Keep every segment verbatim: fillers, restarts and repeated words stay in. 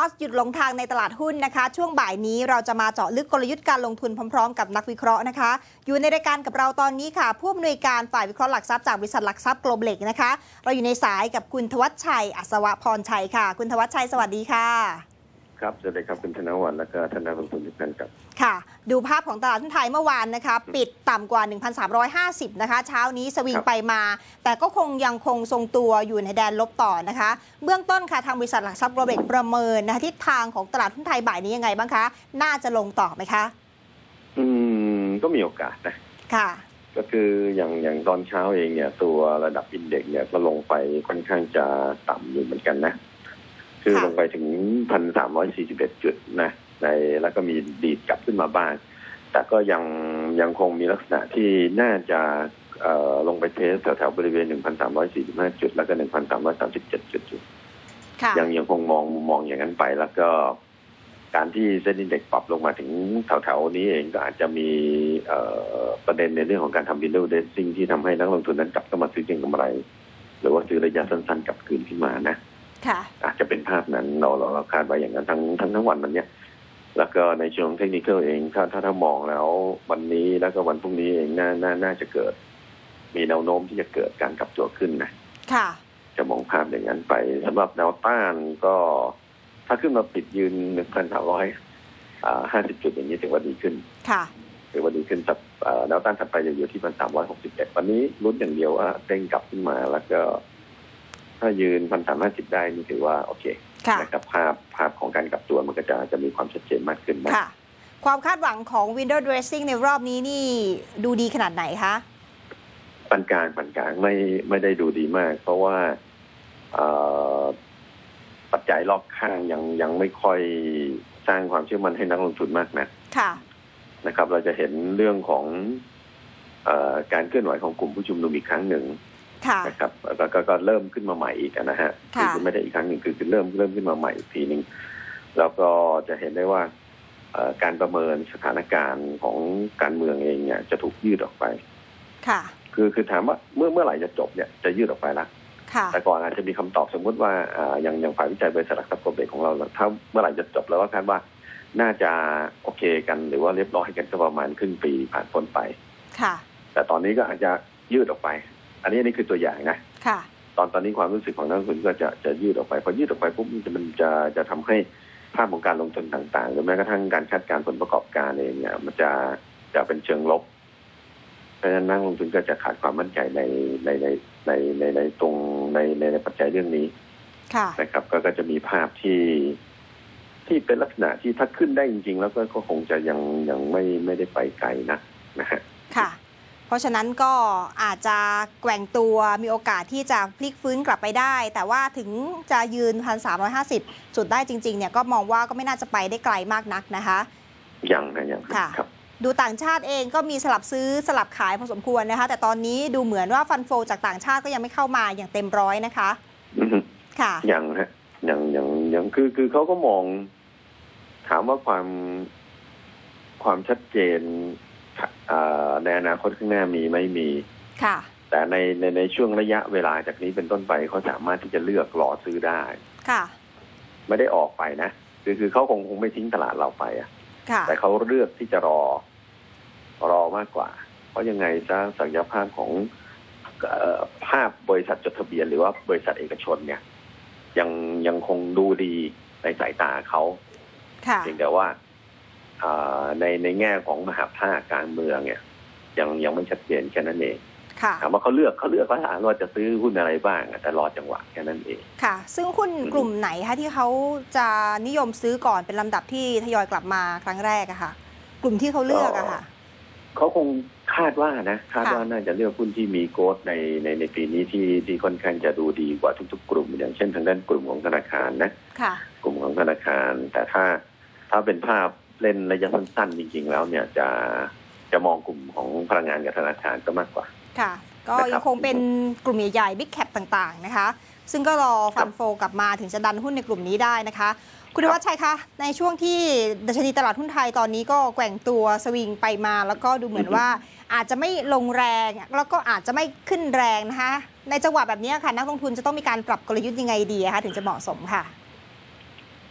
สหยุดหลงทางในตลาดหุ้นนะคะช่วงบ่ายนี้เราจะมาเจาะลึกกลยุทธ์การลงทุนพร้อมๆกับนักวิเคราะห์นะคะอยู่ในรายการกับเราตอนนี้ค่ะผู้อำนวยการฝ่ายวิเคราะห์หลักทรัพย์จากบริษัทหลักทรัพย์โกลบอลนะคะเราอยู่ในสายกับคุณธวัชชัยอัศวพรชัยค่ะคุณธวัชชัยสวัสดีค่ะครับสวัสดีครับคุณธนวัฒน์และก็ท่านนักลงทุนทุกท่านครับค่ะดูภาพของตลาดหุ้นไทยเมื่อวานนะคะปิดต่ำกว่า หนึ่งพันสามร้อยห้าสิบ นะคะเช้านี้สวิงไปมาแต่ก็คงยังคงทรงตัวอยู่ในแดนลบต่อนะคะเบื้องต้นค่ะทางบริษัทหลักทรัพย์โกลบอลประเมินนะคะทิศทางของตลาดหุ้นไทยบ่ายนี้ยังไงบ้างคะน่าจะลงต่อไหมคะอืมก็มีโอกาสนะค่ะก็คืออย่างอย่างตอนเช้าเองเนี่ยตัวระดับอินเด็กซ์เนี่ยก็ลงไปค่อนข้างจะต่ำอยู่เหมือนกันนะคือลงไปถึง หนึ่งพันสามร้อยสี่สิบเอ็ด จุดนะในแล้วก็มีดีดกลับขึ้นมาบ้างแต่ก็ยังยังคงมีลักษณะที่น่าจะเอ่อลงไปเทสแถวๆบริเวณ หนึ่งพันสามร้อยสี่สิบห้า จุดแล้วก็ หนึ่งพันสามร้อยสามสิบเจ็ด จุดยังยังคงมองมองอย่างนั้นไปแล้วก็การที่เซ็นดินเด็กปรับลงมาถึงแถวๆนี้เองก็อาจจะมีประเด็นในเรื่องของการทำวินโดว์เดซซิ่งที่ทำให้นักลงทุนนั้นกลับเข้ามาซื้อเก็งกำไรหรือว่าซื้อระยะสั้นๆกลับคืนขึ้นมานะอาจจะเป็นภาพนั้นเราเราเราคาดไว้อย่างนั้นทั้งทั้งทั้งวันวันนี้แล้วก็ในช่วงเทคนิคเองถ้าถ้าถ้ามองแล้ววันนี้แล้วก็วันพรุ่งนี้เองน่าน่าน่าจะเกิดมีแนวโน้มที่จะเกิดการกลับตัวขึ้นนะจะมองภาพอย่างนั้นไปสำหรับแนวต้านก็ถ้าขึ้นมาปิดยืน หนึ่งพันสามร้อยห้าสิบ จุดอย่างนี้ถือว่าดีขึ้นถือว่าดีขึ้นแต่แนวต้านถัดไปจะอยู่ที่ หนึ่งพันสามร้อยหกสิบเอ็ด วันนี้ลุ้นอย่างเดียวว่าเด้งกลับขึ้นมาแล้วก็ถ้ายืน หนึ่งพันสามร้อยห้าสิบ ได้นี่ถือว่าโอเคนะครับภาพภาพของการกลับตัวมันก็จะจะมีความชัดเจนมากขึ้นนะความคาดหวังของ window dressing ในรอบนี้นี่ดูดีขนาดไหนคะปานกลางปานกลางไม่ไม่ได้ดูดีมากเพราะว่าปัจจัยรอบข้างยังยังไม่ค่อยสร้างความเชื่อมั่นให้นักลงทุนมากนะนะครับเราจะเห็นเรื่องของเอ่อการเคลื่อนไหวของกลุ่มผู้ชุมนุมอีกครั้งหนึ่งนะครับแล้วก็ก็เริ่มขึ้นมาใหม่อีกนะฮะคือไม่ได้อีกครั้งหนึ่งคือคือเริ่มเริ่มขึ้นมาใหม่อีกทีนึงแล้วก็จะเห็นได้ว่าการประเมินสถานการณ์ของการเมืองเองเนี่ยจะถูกยืดออกไปค่ะคือคือถามว่าเมื่อเมื่อไหร่จะจบเนี่ยจะยืดออกไปละแต่ก่อนอาจจะมีคำตอบสมมติว่าอย่างอย่างฝ่ายวิจัยบริษัทหลักทรัพย์โกลบอลของเราถ้าเมื่อไหร่จะจบแล้วก็คาดว่าน่าจะโอเคกันหรือว่าเรียบร้อยกันก็ประมาณครึ่งปีผ่านพ้นไปค่ะแต่ตอนนี้ก็อาจจะยืดออกไปอันนี้นี่คือตัวอย่างนะค่ะตอนตอนนี้ความรู้สึกของนักลงทุนก็จะจะยืดออกไปพอยืดออกไปปุ๊บมันจะจะทำให้ภาพของการลงทุนต่างๆหรือแม้กระทั่งการคาดการณ์ผลประกอบการเองเนี่ยมันจะจะเป็นเชิงลบเพราะฉะนั้นนักลงทุนก็จะขาดความมั่นใจในในในในในในตรงในในในปัจจัยเรื่องนี้นะครับก็ก็จะมีภาพที่ที่เป็นลักษณะที่ถ้าขึ้นได้จริงๆแล้วก็ก็คงจะยังยังไม่ไม่ได้ไปไกลนะนะฮะค่ะเพราะฉะนั้นก็อาจจะแกว่งตัวมีโอกาสที่จะพลิกฟื้นกลับไปได้แต่ว่าถึงจะยืน หนึ่งพันสามร้อยห้าสิบ จุดได้จริงๆเนี่ยก็มองว่าก็ไม่น่าจะไปได้ไกลมากนักนะคะยังนะยังครับดูต่างชาติเองก็มีสลับซื้อสลับขายพอสมควรนะคะแต่ตอนนี้ดูเหมือนว่าฟันโฟจากต่างชาติก็ยังไม่เข้ามาอย่างเต็มร้อยนะคะค่ะยังฮะยังยังยังคือคือเขาก็มองถามว่าความความชัดเจนในอนาคตข้างหน้ามีไม่มีค่ะแต่ในในในช่วงระยะเวลาจากนี้เป็นต้นไปเขาสามารถที่จะเลือกรอซื้อได้ค่ะไม่ได้ออกไปนะคือคือเขาคงคงไม่ทิ้งตลาดเราไปอ่ะแต่เขาเลือกที่จะรอรอมากกว่าเพราะยังไงซะศักยภาพของภาพบริษัทจดทะเบียนหรือว่าบริษัทเอกชนเนี่ยยังยังคงดูดีในสายตาเขาเพียงแต่ว่าในในแง่ของมหาภาคการเมืองเนี่ยยังยังไม่ชัดเจนแค่นั้นเองถามว่าเขาเลือกเขาเลือกเขาถามว่าจะซื้อหุ้นอะไรบ้างแต่รอจังหวะแค่นั้นเองค่ะซึ่งหุ้นกลุ่มไหนคะที่เขาจะนิยมซื้อก่อนเป็นลำดับที่ทยอยกลับมาครั้งแรกอะค่ะกลุ่มที่เขาเลือกอะค่ะเขาคงคาดว่านะคาดว่าน่าจะเลือกหุ้นที่มีโกรธในในในปีนี้ที่ที่ค่อนข้างจะดูดีกว่าทุกๆกลุ่มอย่างเช่นทางด้านกลุ่มของธนาคารนะกลุ่มของธนาคารแต่ถ้าถ้าเป็นภาพเล่นระยะสั้นๆจริงๆแล้วเนี่ยจะจะมองกลุ่มของพลังงานกับธนาคารก็มากกว่าค่ะก็ยังคงเป็นกลุ่มใหญ่ๆบิ๊กแคปต่างๆนะคะซึ่งก็รอฟันโฟกลับมาถึงจะดันหุ้นในกลุ่มนี้ได้นะคะคุณธวัชชัยคะในช่วงที่ดัชนีตลาดหุ้นไทยตอนนี้ก็แกว่งตัวสวิงไปมาแล้วก็ดูเหมือนว่าอาจจะไม่ลงแรงแล้วก็อาจจะไม่ขึ้นแรงนะคะในจังหวะแบบนี้ค่ะนักลงทุนจะต้องมีการปรับกลยุทธ์ยังไงดีคะถึงจะเหมาะสมค่ะ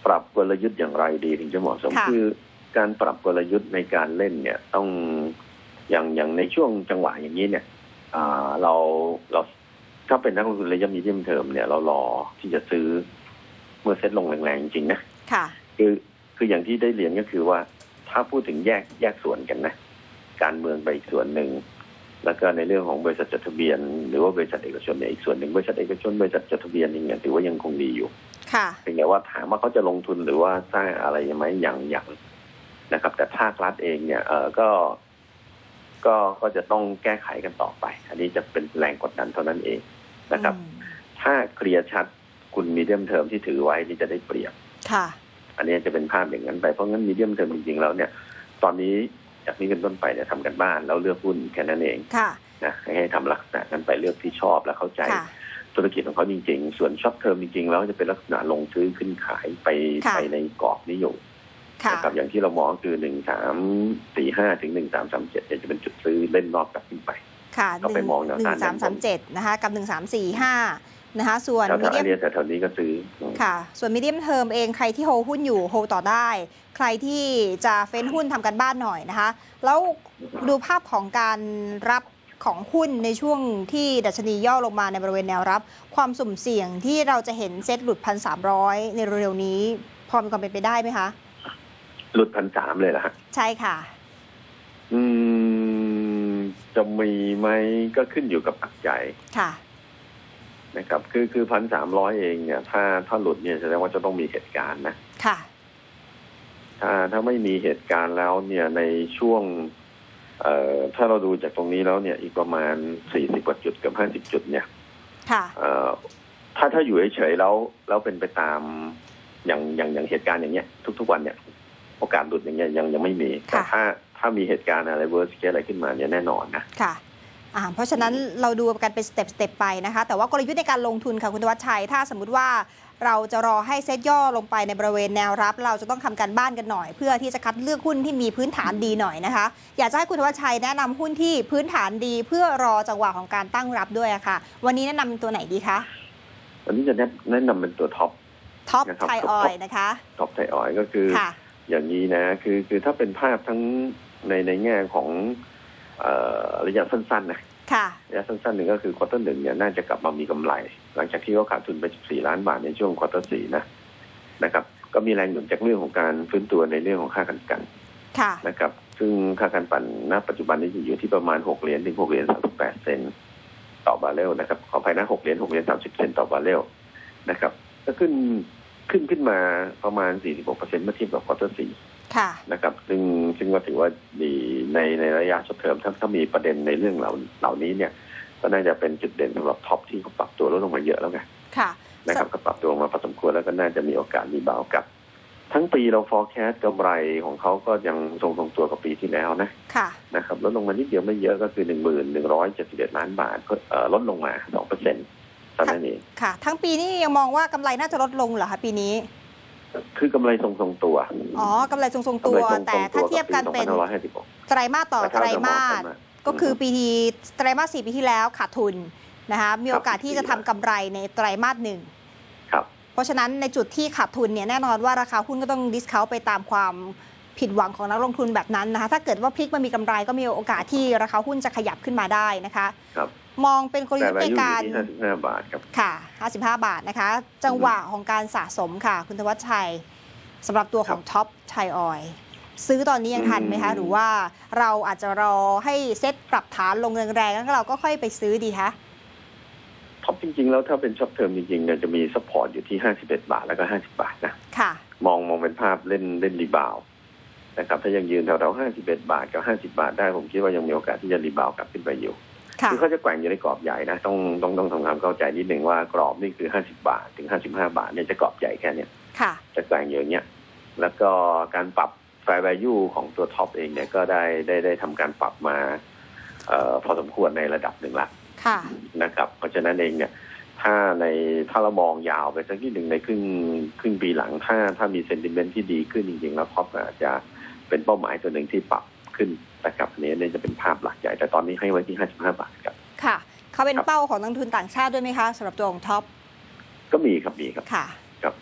ปรับกลยุทธ์อย่างไรดีถึงจะเหมาะสมคือการปรับกลยุทธ์ในการเล่นเนี่ยต้องอย่างอย่างในช่วงจังหวะอย่างนี้เนี่ยเราเราถ้าเป็นนักลงทุนระยะมีเดียมเทอมเนี่ยเรารอที่จะซื้อเมื่อเซ็ตลงแรงๆจริงๆนะค่ะคือคืออย่างที่ได้เรียนก็คือว่าถ้าพูดถึงแยกแยกส่วนกันนะการเมืองไปอีกส่วนหนึ่งแล้วก็ในเรื่องของบริษัทจดทะเบียนหรือว่าบริษัทเอกชนเนี่ยอีกส่วนหนึ่งบริษัทเอกชนบริษัทจดทะเบียนนี่เนี่ยถือว่ายังคงดีอยู่ค่ะเพียงแต่ว่าถามว่าเขาจะลงทุนหรือว่าสร้างอะไรไหมอย่างอย่างนะครับแต่ภาครัฐเองเนี่ยเออก็ก็ก็จะต้องแก้ไขกันต่อไปอันนี้จะเป็นแรงกดดันเท่านั้นเองนะครับถ้าเคลียร์ชัดคุณมีเดียมเทอมที่ถือไว้ที่จะได้เปรียบค่ะอันนี้จะเป็นภาพอย่างนั้นไปเพราะงั้นมีเดียมเทอมจริงๆแล้วเนี่ยตอนนี้จากนี้เป็นต้นไปเนี่ยทำกันบ้านแล้วเลือกหุ้นแค่นั้นเองนะให้ทำลักษณะนั้นไปเลือกที่ชอบและเข้าใจธุรกิจของเขาจริงๆส่วนช็อตเทอมจริงๆแล้วจะเป็นลักษณะลงซื้อขึ้นขายไปไปในกรอบนี้อยู่นะครับอย่างที่เรามองคือหนึ่งสามสี่ห้าถึงหนึ่งสามสามเจ็ดจะเป็นจุดซื้อเล่นรอบกลับขึ้นไปค่ะก็ไปมองแนวต้านหนึ่งสามสามเจ็ดนะคะกับหนึ่งสามสี่ห้านะคะส่วนมีเดียมแต่แถวนี้ก็ซื้อค่ะส่วนมีเดียมเทอมเองใครที่โฮหุ้นอยู่โฮต่อได้ใครที่จะเฟ้นหุ้นทำกันบ้านหน่อยนะคะแล้วดูภาพของการรับของหุ้นในช่วงที่ดัชนีย่อลงมาในบริเวณแนวรับความสุ่มเสี่ยงที่เราจะเห็นเซ็ตหลุดพันสามร้อยในเร็วๆนี้พอมีความเป็นไปได้ไหมคะหลุดพันสามเลยเหรอฮะใช่ค่ะอืมจะมีไหมก็ขึ้นอยู่กับปัจจัยค่ะนะครับคือคือพันสามร้อยเองเนี่ยถ้าถ้าหลุดเนี่ยแสดงว่าจะต้องมีเหตุการณ์นะค่ะถ้าถ้าไม่มีเหตุการณ์แล้วเนี่ยในช่วงเอ่อถ้าเราดูจากตรงนี้แล้วเนี่ยอีกประมาณสี่สิบกว่าจุดกับห้าสิบจุดเนี่ยค่ะเอ่อถ้าถ้าอยู่เฉยๆแล้วแล้วเป็นไปตามอย่างอย่างอย่างเหตุการณ์อย่างเงี้ยทุกๆวันเนี่ยโอกาสหลุดอย่างเงี้ยยังยังไม่มีแต่ถ้าถ้ามีเหตุการณ์อะไรเวอร์สเคสอะไรขึ้นมาเนี่ยแน่นอนนะค่ะเพราะฉะนั้นเราดูกันเป็นสเต็ปสเต็ปไปนะคะแต่ว่ากลยุทธ์ในการลงทุนค่ะคุณธวัชชัยถ้าสมมุติว่าเราจะรอให้เซ็ตย่อลงไปในบริเวณแนวรับเราจะต้องทำการบ้านกันหน่อยเพื่อที่จะคัดเลือกหุ้นที่มีพื้นฐานดีหน่อยนะคะอยากจะให้คุณธวัชชัยแนะนำหุ้นที่พื้นฐานดีเพื่อรอจังหวะของการตั้งรับด้วยค่ะวันนี้แนะนำตัวไหนดีคะวันนี้จะแนะนำเป็นตัวท็อปท็อปไทยออยล์นะคะท็อปไทยออยล์ก็คืออย่างนี้นะคือคือถ้าเป็นภาพทั้งในในแง่ของระยะสั้นๆนะระยะสั้นๆหนึ่งก็คือควอเตอร์หนึ่งเนี่ยน่าจะกลับมามีกำไรหลังจากที่เขาขาดทุนไปสิบสี่ล้านบาทในช่วงควอเตอร์สี่นะนะครับก็มีแรงหนุนจากเรื่องของการฟื้นตัวในเรื่องของค่ากันกันนะครับซึ่งค่ากันปั่นณปัจจุบันนี้อยู่ที่ประมาณหกเหรียญถึงหกเหรียญสามสิบแปดเซนต์ต่อบาร์เรลนะครับขออภัยนะหกเหรียญหกเหรียญสามสิบเซนต์ต่อบาร์เรลนะครับก็ขึ้นขึ้นขึ้นมาประมาณ สี่สิบหกเปอร์เซ็นต์ เมื่อเทียบกับควอเตอร์สี่นะครับซึ่งซึ่งก็ถือว่าดีในในระยะช็อตเทอมถ้าถ้ามีประเด็นในเรื่องเหล่าเหล่านี้เนี่ยก็น่าจะเป็นจุดเด่นสำหรับท็อปที่เขาปรับตัวลดลงมาเยอะแล้วไงนะครับก็ปรับตัวมาพอสมควรแล้วก็น่าจะมีโอกาสรีบาวกับทั้งปีเรา forecast กำไรของเขาก็ยังทรงทรงตัวกับปีที่แล้วนะนะครับลดลงมานิดเดียวไม่เยอะก็คือ หนึ่งหมื่นหนึ่งร้อยเจ็ดสิบเอ็ด ล้านบาทก็ลดลงมา สองเปอร์เซ็นต์ ตอนนั้นเองค่ะทั้งปีนี้ยังมองว่ากำไรน่าจะลดลงเหรอคะปีนี้คือกำไรทรงทรงตัวอ๋อกำไรทรงทรงตัวแต่ถ้าเทียบกันเป็นไตรมาสต่อไตรมาสก็คือปีที่ไตรมาสสี่ปีที่แล้วขาดทุนนะคะมีโอกาสที่จะทำกำไรในไตรมาสหนึ่งเพราะฉะนั้นในจุดที่ขาดทุนเนี่ยแน่นอนว่าราคาหุ้นก็ต้องดิสเคาท์ไปตามความผิดหวังของนักลงทุนแบบนั้นนะคะถ้าเกิดว่าพลิกมามีกำไรก็มีโอกาสที่ราคาหุ้นจะขยับขึ้นมาได้นะคะมองเป็นกลยุทธ์ในการห้าสิบห้าบาทครับค่ะห้าสิบห้าบาทนะคะจังหวะของการสะสมค่ะคุณธวัชชัยสำหรับตัวของท็อปไทยออยล์ซื้อตอนนี้ยังทันไหมคะหรือว่าเราอาจจะรอให้เซ็ตปรับฐานลงแรงๆแล้วเราก็ค่อยไปซื้อดีคะท็อปจริงๆแล้วถ้าเป็นช็อตเทอมจริงๆเนี่ยจะมีซัพพอร์ตอยู่ที่ห้าสิบเอ็ดบาทแล้วก็ห้าสิบบาทนะค่ะมองมองเป็นภาพเล่นเล่นรีบาวนะครับถ้ายังยืนแถวๆห้าสิบเอ็ดบาทกับห้าสิบบาทได้ผมคิดว่ายังมีโอกาสที่จะรีบาวกลับขึ้นไปอยู่คือเขาจะแกว่งอยู่ในกรอบใหญ่นะต้องต้องต้องทำความเข้าใจนิดหนึ่งว่ากรอบนี่คือห้าสิบบาทถึงห้าสิบห้าบาทเนี่ยจะกรอบใหญ่แค่เนี้ยจะแกว่งอย่างเงี้ยแล้วก็การปรับ fair value ของตัวท็อปเองเนี่ยก็ได้ได้ได้ทำการปรับมาเอ่อพอสมควรในระดับหนึ่งละนะครับเพราะฉะนั้นเองเนี่ยถ้าในถ้าเรามองยาวไปสักที่หนึ่งในครึ่งครึ่งปีหลังถ้าถ้ามีเซนติเมนต์ที่ดีขึ้นจริงๆแล้วท็อปอาจจะเป็นเป้าหมายตัวหนึ่งที่ปรับขึ้นนะครับนี้เนี่ยจะเป็นภาพหลักใหญ่แต่ตอนนี้ให้ไว้ที่ห้าสิบห้าบาทครับค่ะเขาเป็นเป้าของนักทุนต่างชาติด้วยไหมคะสำหรับตัวของท็อปก็มีครับมีครับค่ะครับ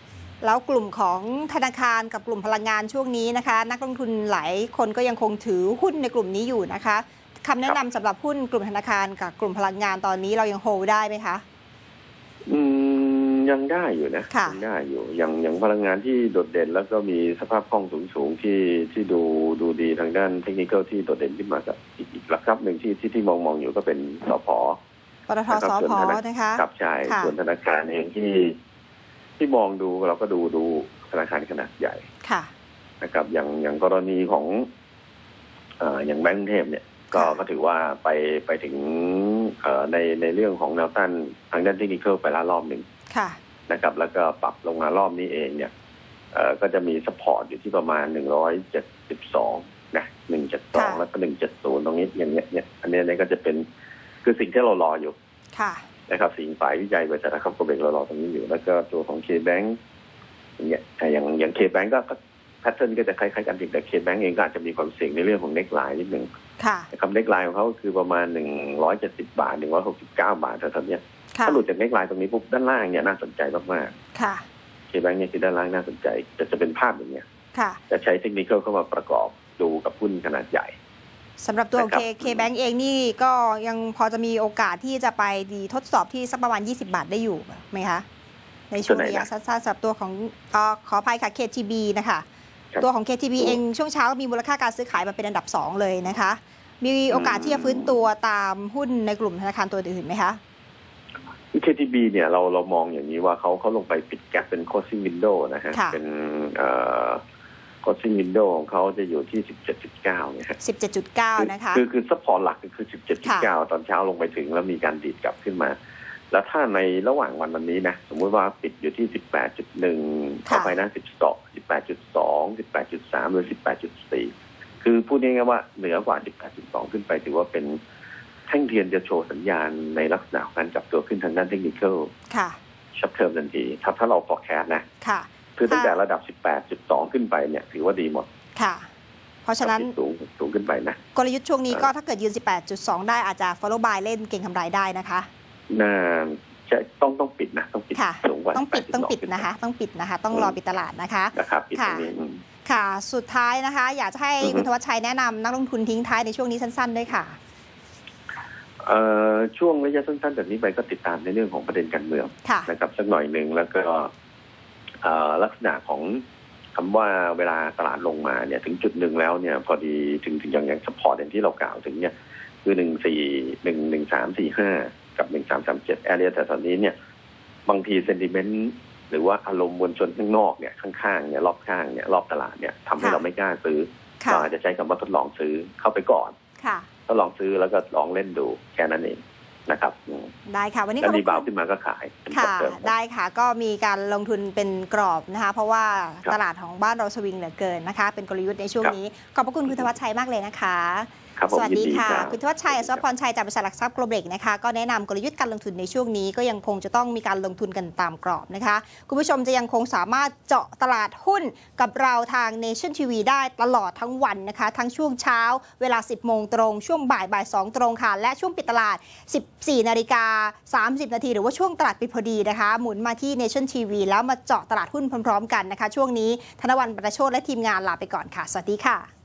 แล้วกลุ่มของธนาคารกับกลุ่มพลังงานช่วงนี้นะคะนักลงทุนหลายคนก็ยังคงถือหุ้นในกลุ่มนี้อยู่นะคะคำแนะนำสำหรับหุ้นกลุ่มธนาคารกับกลุ่มพลังงานตอนนี้เรายังโฮลได้ไหมคะอืมยังได้อยู่นะยังได้อยู่อย่างอย่างพลังงานที่โดดเด่นแล้วก็มีสภาพคล่องสูงๆที่ที่ดูดูดีทางด้านเทคนิคที่โดดเด่นขึ้นมากับอีกอีกหลักทรัพย์หนึ่งที่ที่ที่มองมองอยู่ก็เป็นสผ. ปตท.สผ.นะคะกับใช่ส่วนธนาคารเองที่ที่มองดูเราก็ดูดูธนาคารขนาดใหญ่ค่ะนะครับอย่างอย่างกรณีของเอ่ออย่างแบงก์กรุงเทพเนี่ยก็ก็ถือว่าไปไปถึงเอ่อในในเรื่องของแนวต้านทางด้านเทคนิคไปละรอบหนึ่งนะครับแล้วก็ปรับลงมารอบนี้เองเนี่ยเอ่อก็จะมีซัพพอร์ตอยู่ที่ประมาณหนึ่งร้อยเจ็ดสิบสองนะหนึ่งเจ็ดสองแล้วก็หนึ่งเจ็ดศูนย์ตรงนี้อย่างเงี้ยเนี่ยอันนี้เนี่ยก็จะเป็นคือสิ่งที่เรารออยู่นะครับสิ่งฝ่ายวิจัยบริษัทนะครับก็เป็นเรารอตรงนี้อยู่แล้วก็ตัวของ K-Bank อย่างเงี้ยอย่างอย่าง K-Bank ก็แพทเทิร์นก็จะคล้ายๆกันแต่ K-Bank เองก็อาจจะมีความเสี่ยงในเรื่องของเน็กไลน์นิดนึงนะครับเน็กไลน์ของเขาคือประมาณหนึ่งร้อยเจ็ดสิบบาทหนึ่งร้อยหกสิบเก้าบาทแถวๆนี้ถ้าหลุดจากเน็กไลน์ตรงนี้ปุ๊บด้านล่างเนี่ยน่าสนใจมากๆ K-Bank เนี่ยคือด้านล่างน่าสนใจจะจะเป็นภาพอย่างเงี้ยจะใช้เทคนิคเข้ามาประกอบดูกับหุ้นขนาดใหญ่สำหรับตัว K-Bank เองนี่ก็ยังพอจะมีโอกาสที่จะไปดีทดสอบที่สักประมาณยี่สิบบาทได้อยู่ไหมคะในช่วงระยะสั้นๆสำหรับตัวของอขออภัยค่ะ เค ที บี นะคะตัวของ เค ที บี เองช่วงเช้ามีมูลค่าการซื้อขายมาเป็นอันดับสองเลยนะคะมีโอกาสที่จะฟื้นตัวตามหุ้นในกลุ่มธนาคารตัวอื่นไหมคะเค ที บี เนี่ยเราเรามองอย่างนี้ว่าเขาเขาลงไปปิดแกปเป็น closing window นะฮะเป็นเอ่อclosing window ของเขาจะอยู่ที่ สิบเจ็ดจุดเก้า เนี่ยฮะสิบเจ็ดจุดเก้า นะคะคือคือซัพพอร์ตหลักคือ สิบเจ็ดจุดเก้า ตอนเช้าลงไปถึงแล้วมีการดีดกลับขึ้นมาแล้วถ้าในระหว่างวันวันนี้นะสมมุติว่าปิดอยู่ที่ สิบแปดจุดหนึ่ง เข้าไปนะสิบสอง สิบแปดจุดสอง สิบแปดจุดสาม หรือ สิบแปดจุดสี่ คือพูดง่ายๆว่าเหนือกว่า สิบแปดจุดสอง ขึ้นไปถือว่าเป็นแท่งเทียนจะโชว์สัญญาณในลักษณะของการจับตัวขึ้นทางด้านเทคนิคค่ะช็อตเทอมทันทีถ้าถ้าเรา forecast นะค่ะคือตั้งแต่ระดับ สิบแปดจุดสอง ขึ้นไปเนี่ยถือว่าดีหมดค่ะเพราะฉะนั้นสูงสูงขึ้นไปนะกลยุทธ์ช่วงนี้ก็ถ้าเกิดยืน สิบแปดจุดสอง ได้อาจจะ follow buy เล่นเก็งกำไรได้นะคะน่าจะต้องต้องปิดนะต้องปิดสูงกว่าต้องปิดต้องปิดนะคะต้องปิดนะคะต้องรอปิดตลาดนะคะนะครับค่ะค่ะสุดท้ายนะคะอยากจะให้คุณธวัชชัยแนะนำนักลงทุนทิ้งท้ายในช่วงนี้สั้นๆด้วยค่ะเอ่อช่วงระยะสั้นๆแบบนี้ไปก็ติดตามในเรื่องของประเด็นการเมืองนะครับสักหน่อยหนึ่งแล้วก็ลักษณะของคำว่าเวลาตลาดลงมาเนี่ยถึงจุดหนึ่งแล้วเนี่ยพอดีถึงถึงอย่างอย่างซัพพอร์ตอย่างที่เรากล่าวถึงเนี่ยคือหนึ่งสี่หนึ่งหนึ่งสามสี่ห้ากับหนึ่งสามสามเจ็ดแอเรียแต่ตอนนี้เนี่ยบางทีเซนติเมนต์หรือว่าอารมณ์มวลชนข้างนอกเนี่ยข้างๆเนี่ยรอบข้างเนี่ยรอบตลาดเนี่ยทำให้เราไม่กล้าซื้อเราอาจจะใช้คำว่าทดลองซื้อเข้าไปก่อนทดลองซื้อแล้วก็ลองเล่นดูแค่นั้นเองนะครับได้ค่ะวันนี้ก็รีบาวขึ้นมาก็ขายค่ะได้ค่ะก็มีการลงทุนเป็นกรอบนะคะเพราะว่าตลาดของบ้านเราสวิงเหลือเกินนะคะเป็นกลยุทธ์ในช่วงนี้ขอบพระคุณคุณธวัชชัยมากเลยนะคะสวัสดีค่ะคุณธวัชชัยอัศวพรชัยจากบริษัทหลักทรัพย์โกลเบกนะคะก็แนะนำกลยุทธ์การลงทุนในช่วงนี้ก็ยังคงจะต้องมีการลงทุนกันตามกรอบนะคะคุณผู้ชมจะยังคงสามารถเจาะตลาดหุ้นกับเราทาง Nation ที วี ได้ตลอดทั้งวันนะคะทั้งช่วงเช้าเวลา สิบโมงตรงช่วงบ่ายบ่ายสองตรงค่ะและช่วงปิดตลาด สิบสี่นาฬิกาสามสิบนาทีหรือว่าช่วงตลาดปิดพอดีนะคะหมุนมาที่ Nation ที วี แล้วมาเจาะตลาดหุ้นพร้อมๆกันนะคะช่วงนี้ธนวรรณ บรรณโชติและทีมงานลาไปก่อนค่ะสวัสดีค่ะ